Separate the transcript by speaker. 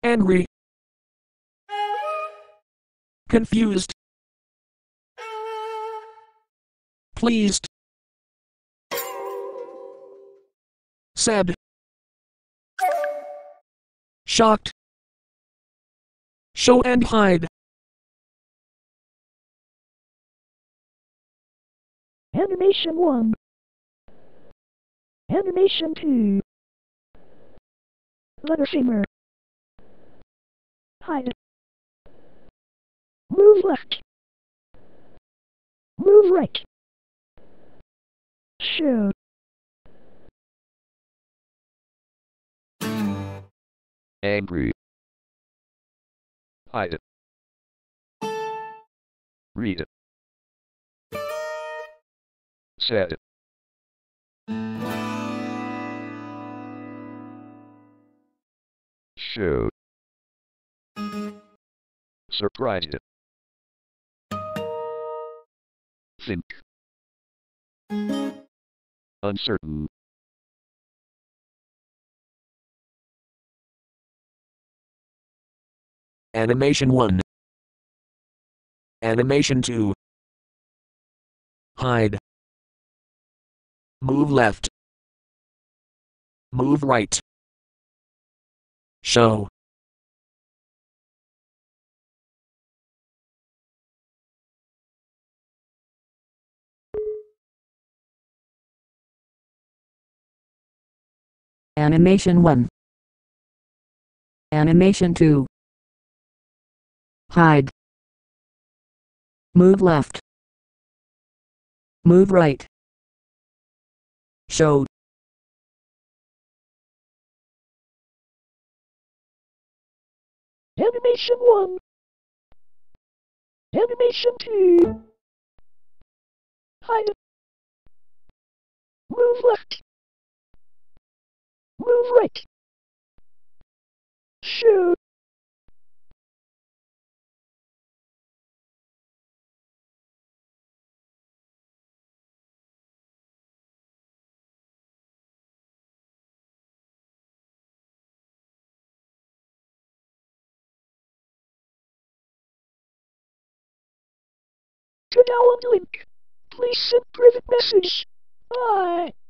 Speaker 1: angry, confused, pleased, sad, shocked, show and hide.
Speaker 2: Animation 1. Animation 2. Letter shimmer. Hide. Move left. Move right. Show.
Speaker 3: Angry. Hide it. Read it. Sad. Show. Surprised. Think. Uncertain.
Speaker 1: Animation 1. Animation 2. Hide. Move left. Move right. Show.
Speaker 4: Animation 1. Animation 2. Hide. Move left. Move right. Show.
Speaker 2: Animation 1. Animation 2. Hide. Move left. Move right. Show. To download link, please send private message. Bye.